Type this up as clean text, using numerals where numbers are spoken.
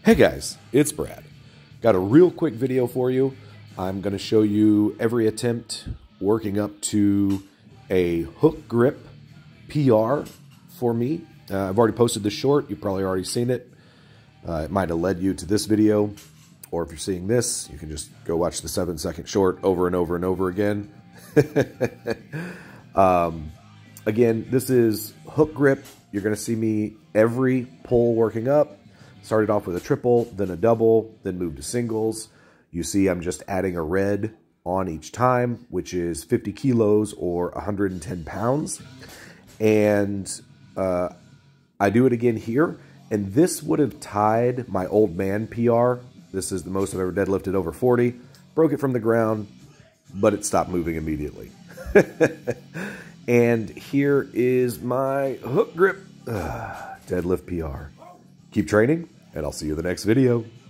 Hey guys, it's Brad. Got a real quick video for you. I'm going to show you every attempt working up to a Hookgrip PR for me. I've already posted this short. You've probably already seen it. It might have led you to this video, or if you're seeing this, you can just go watch the 7-second short over and over and over again. Again, this is Hookgrip. You're going to see me every pull working up. Started off with a triple, then a double, then moved to singles. You see I'm just adding a red on each time, which is 50 kilos or 110 pounds. And I do it again here. And this would have tied my old man PR. This is the most I've ever deadlifted over 40. Broke it from the ground, but it stopped moving immediately. And here is my Hookgrip deadlift PR. Keep training, and I'll see you in the next video.